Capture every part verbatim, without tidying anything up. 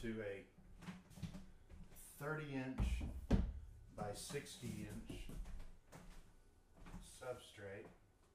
to a thirty inch by sixty inch substrate.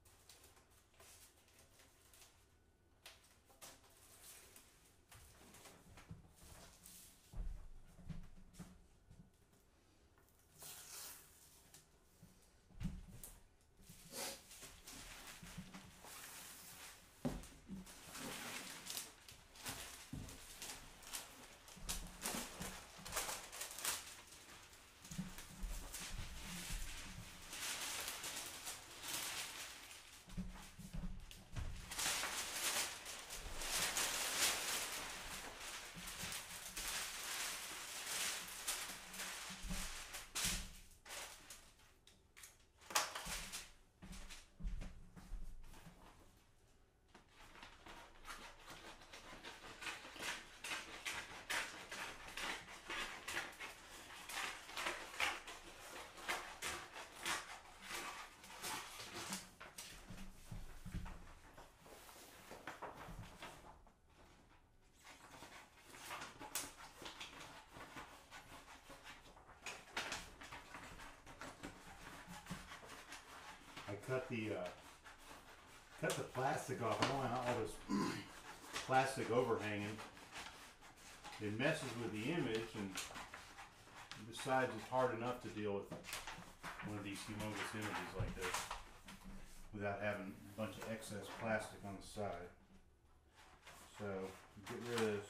I cut the uh, cut the plastic off. I don't want all this plastic overhanging. It messes with the image, and besides, it's hard enough to deal with one of these humongous images like this without having a bunch of excess plastic on the side. So get rid of this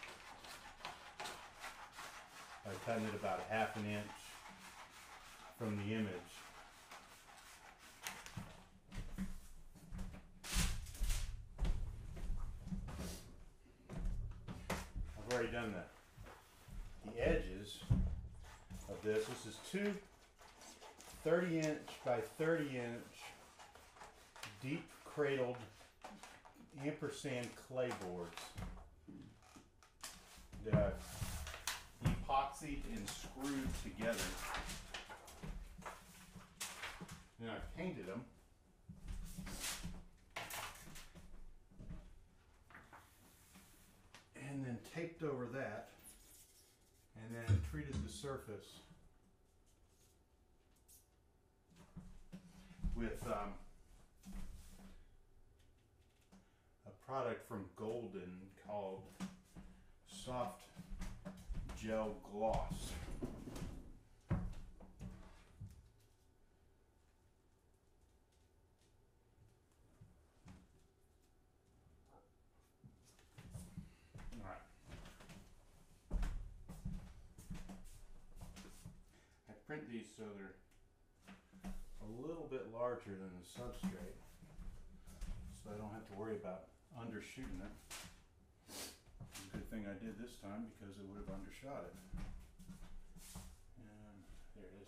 by cutting it about a half an inch from the image. I've already done that. The edges of this, this is two thirty inch by thirty inch deep cradled ampersand Claybords that I've epoxied and screwed together. And I've painted them. And then taped over that, and then treated the surface with um, a product from Golden called Soft Gel Gloss. Alright. I print these so they're a little bit larger than the substrate, so I don't have to worry about undershooting it. It's a good thing I did this time because it would have undershot it. And there it is.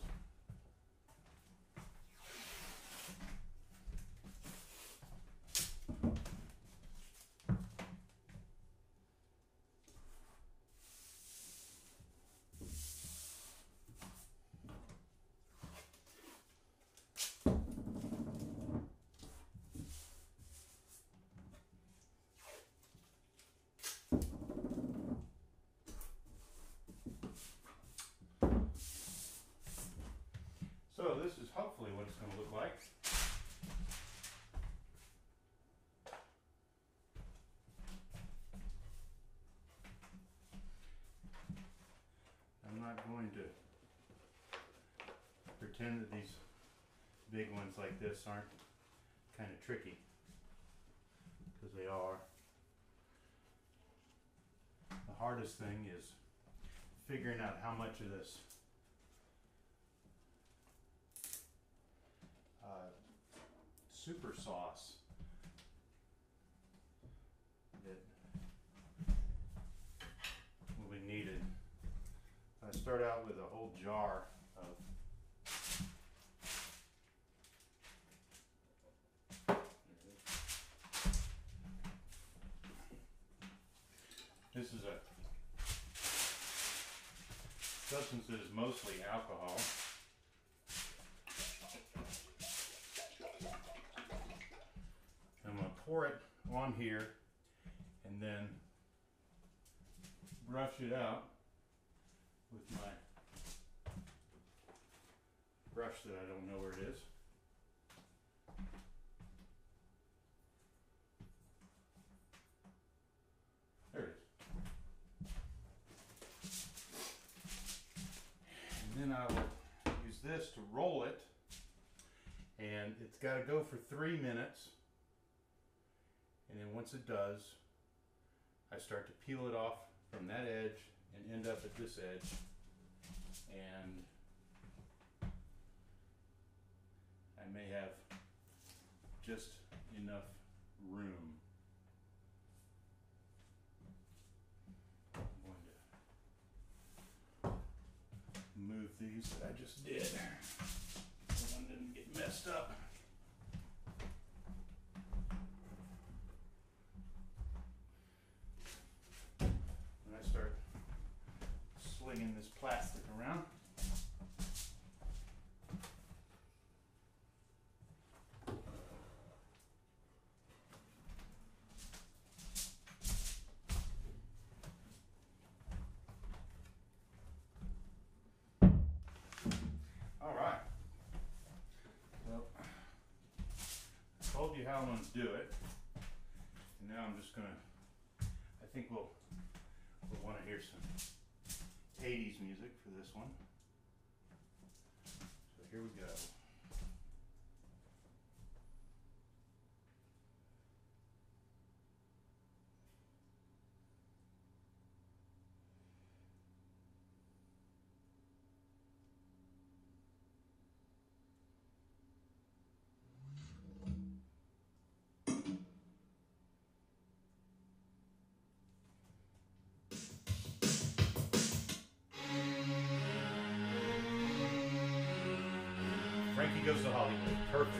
So this is hopefully what it's going to look like. I'm not going to pretend that these big ones like this aren't kind of tricky, because they are. The hardest thing is figuring out how much of this Uh, Supersauce that will be needed. I start out with a whole jar of this is a substance that is mostly alcohol. I'm going to pour it on here and then brush it out with my brush that I don't know where it is. There it is. And then I will use this to roll it, and it's got to go for three minutes. And then once it does, I start to peel it off from that edge and end up at this edge. And I may have just enough room. I'm going to move these that I just did so one didn't get messed up. When I start slinging this plastic around, told you how I'm going to do it, and now I'm just going to, I think we'll, we'll want to hear some eighties music for this one. So here we go. Frankie Goes to Hollywood. Perfect.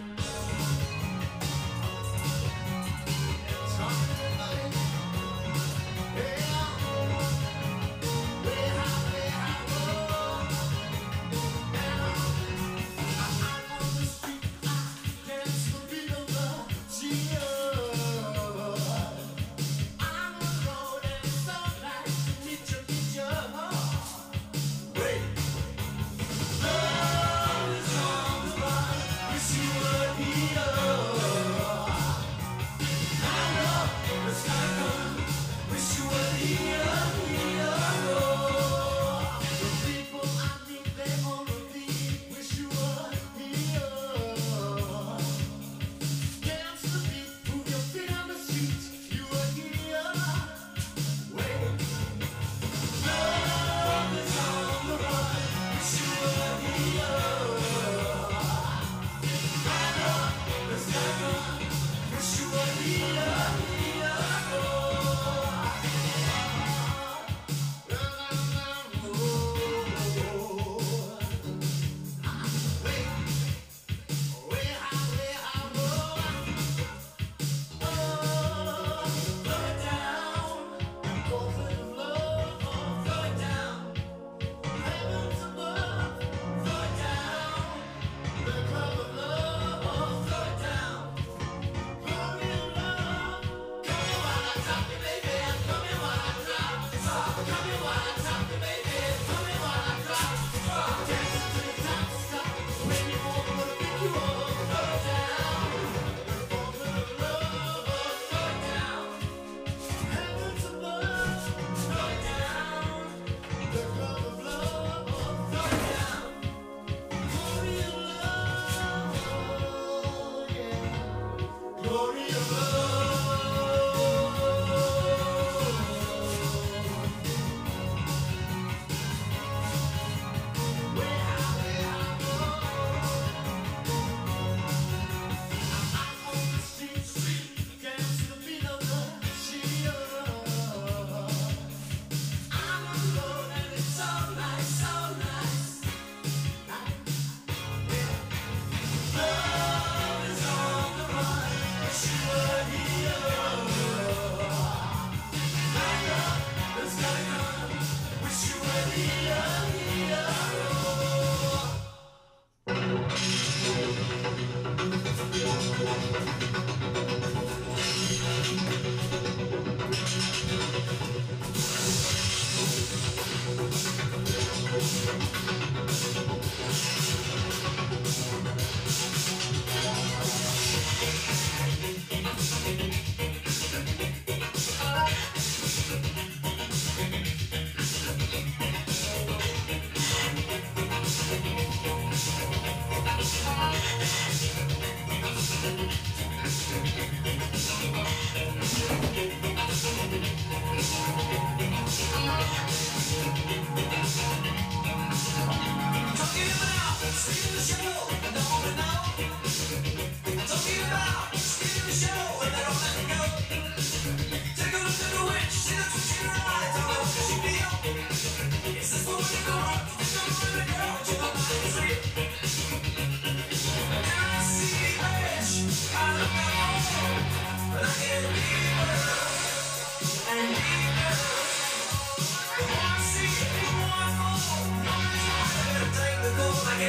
See what he does.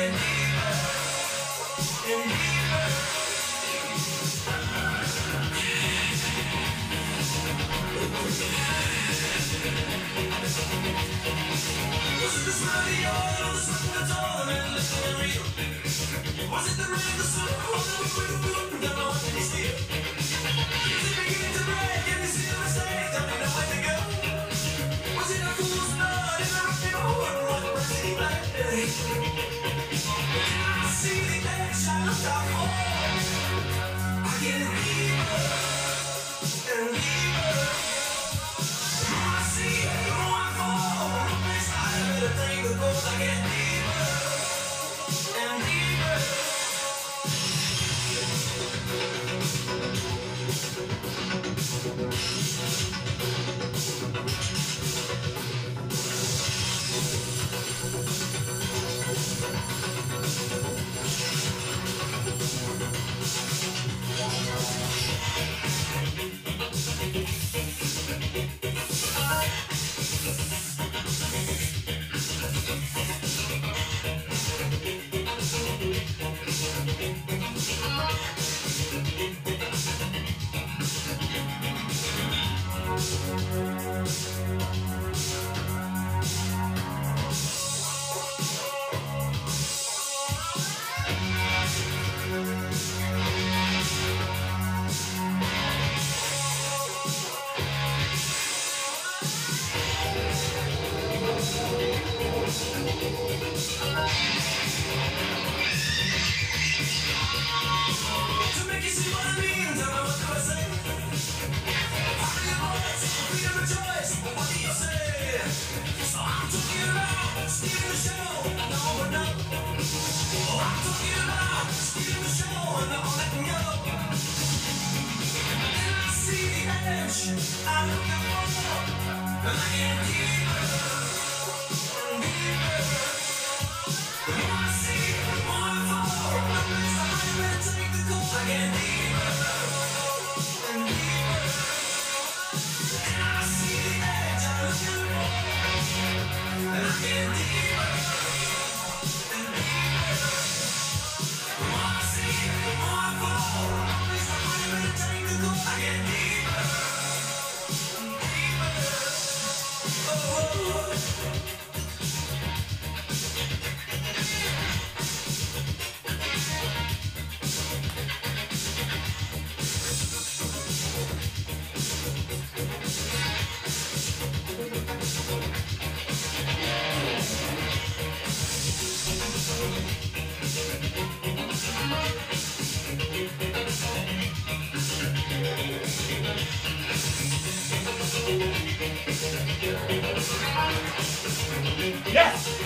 Yes!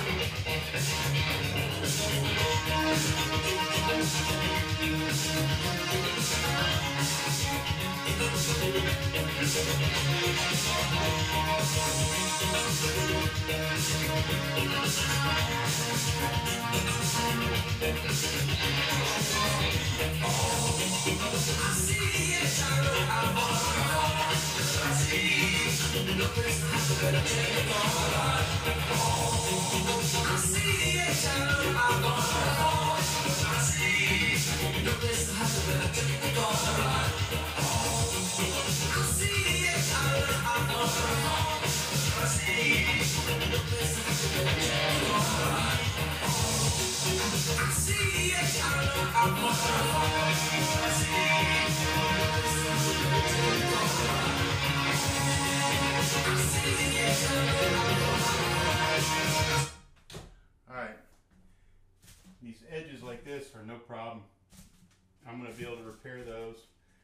Alright, these edges like this are no problem. I'm going to be able to repair those.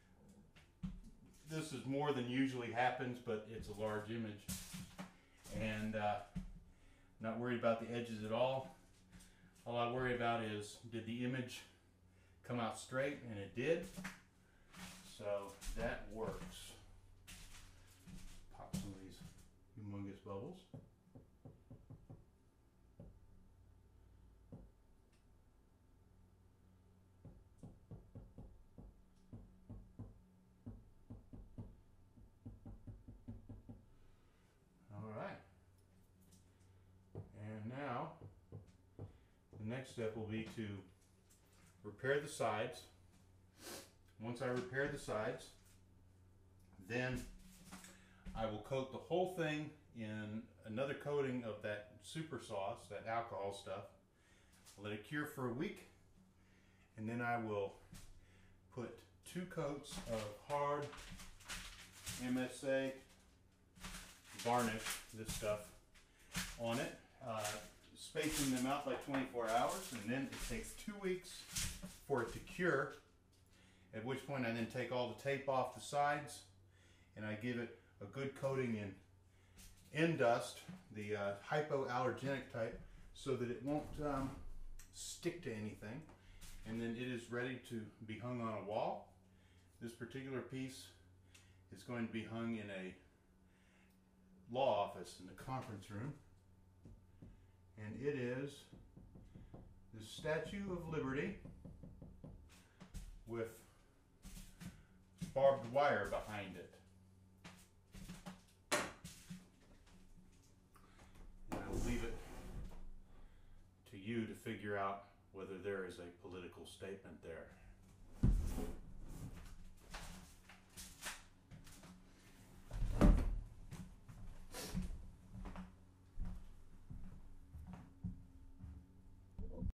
This is more than usually happens, but it's a large image. And uh, not worried about the edges at all. All I worry about is, did the image come out straight? And it did. So that works. Pop some of these humongous bubbles. All right. And now, the next step will be to repair the sides. Once I repair the sides, then I will coat the whole thing in another coating of that Supersauce, that alcohol stuff. I'll let it cure for a week, and then I will put two coats of hard M S A varnish, this stuff, on it, uh, spacing them out like twenty-four hours, and then it takes two weeks for it to cure, at which point I then take all the tape off the sides and I give it a good coating in N-Dust, the uh, hypoallergenic type, so that it won't um, stick to anything, and then it is ready to be hung on a wall. This particular piece is going to be hung in a law office in the conference room, and it is the Statue of Liberty with barbed wire behind it. And I'll leave it to you to figure out whether there is a political statement there.